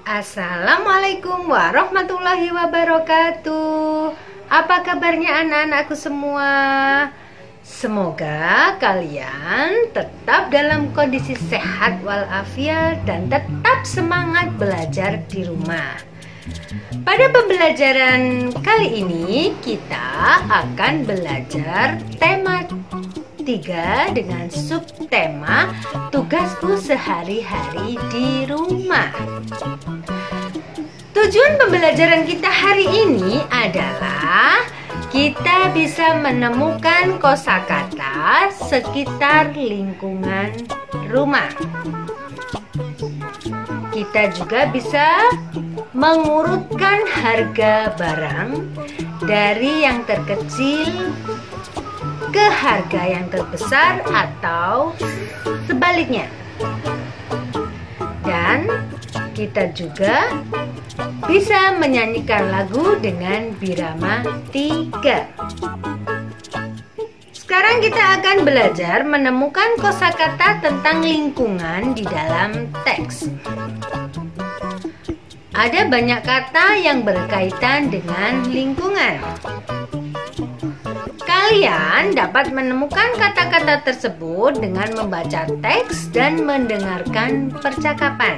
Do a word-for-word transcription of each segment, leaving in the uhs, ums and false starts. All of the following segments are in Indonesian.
Assalamualaikum warahmatullahi wabarakatuh. Apa kabarnya anak-anakku semua? Semoga kalian tetap dalam kondisi sehat walafiat dan tetap semangat belajar di rumah. Pada pembelajaran kali ini kita akan belajar tema tiga dengan subtema tugasku sehari-hari di rumah. Tujuan pembelajaran kita hari ini adalah kita bisa menemukan kosakata sekitar lingkungan rumah. Kita juga bisa mengurutkan harga barang dari yang terkecil ke harga yang terbesar atau sebaliknya. Dan kita juga bisa menyanyikan lagu dengan birama tiga. Sekarang kita akan belajar menemukan kosakata tentang lingkungan di dalam teks. Ada banyak kata yang berkaitan dengan lingkungan. Kalian dapat menemukan kata-kata tersebut dengan membaca teks dan mendengarkan percakapan.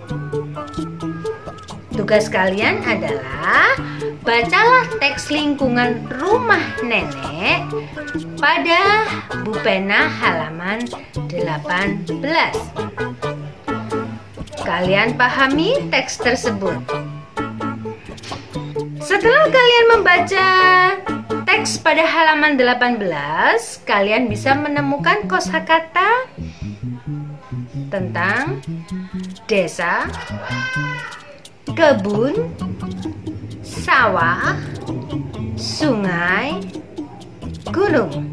Tugas kalian adalah bacalah teks lingkungan rumah nenek pada Bu Pena halaman delapan belas. Kalian pahami teks tersebut. Setelah kalian membaca teks pada halaman delapan belas, kalian bisa menemukan kosakata tentang desa, kebun, sawah, sungai, gunung.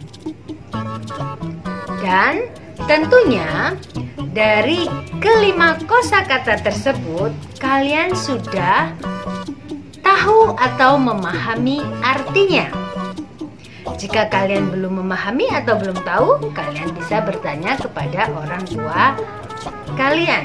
Dan tentunya dari kelima kosakata tersebut kalian sudah tahu atau memahami artinya. Jika kalian belum memahami atau belum tahu, kalian bisa bertanya kepada orang tua kalian.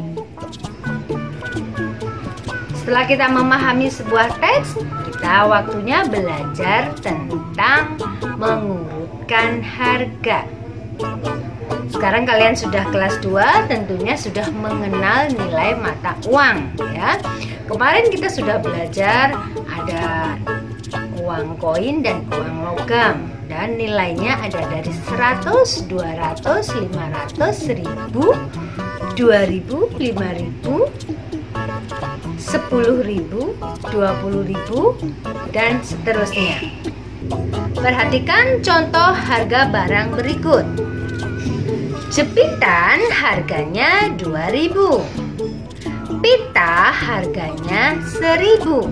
Setelah kita memahami sebuah teks, kita waktunya belajar tentang mengurutkan harga. Sekarang kalian sudah kelas dua, tentunya sudah mengenal nilai mata uang ya. Kemarin kita sudah belajar ada uang koin dan uang logam, dan nilainya ada dari seratus, dua ratus, lima ratus, seribu, dua ribu, lima ribu, sepuluh ribu, dua puluh ribu, dan seterusnya. Perhatikan contoh harga barang berikut. Jepitan harganya dua ribu. Pita harganya seribu.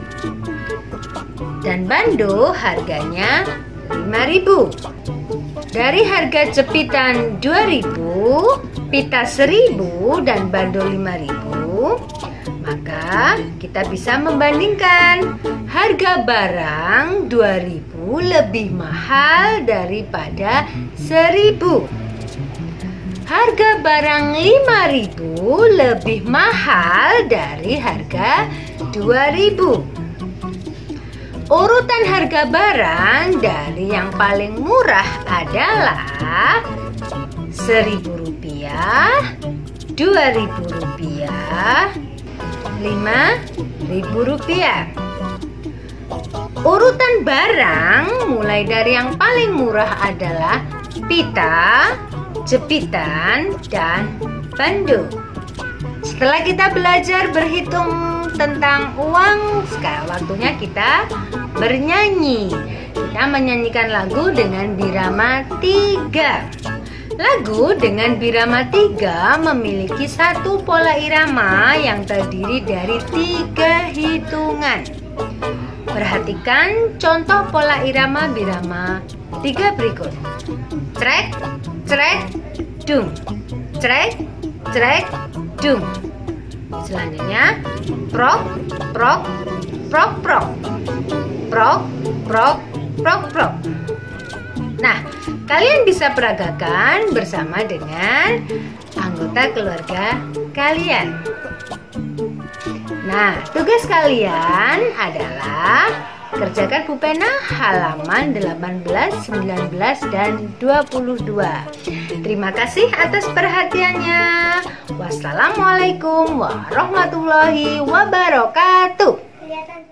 Dan bando harganya lima ribu. Dari harga jepitan dua ribu, pita seribu, dan bando lima ribu, maka kita bisa membandingkan harga barang dua ribu lebih mahal daripada seribu. Harga barang lima ribu lebih mahal dari harga dua ribu. Urutan harga barang dari yang paling murah adalah seribu rupiah, dua ribu rupiah, lima ribu rupiah. Urutan barang mulai dari yang paling murah adalah pita, jepitan, dan bando. Setelah kita belajar berhitung tentang uang, sekarang waktunya kita bernyanyi. Kita menyanyikan lagu dengan birama tiga. Lagu dengan birama tiga memiliki satu pola irama yang terdiri dari tiga hitungan. Perhatikan contoh pola irama birama tiga berikut. Trek, trek, dung. Trek, trek, dung. Selanjutnya prok, prok, prok, prok. Prok, prok, prok, prok. Nah, kalian bisa peragakan bersama dengan anggota keluarga kalian. Nah, tugas kalian adalah kerjakan pulpena halaman delapan belas, sembilan belas, dan dua puluh dua. Terima kasih atas perhatiannya. Wassalamualaikum warahmatullahi wabarakatuh.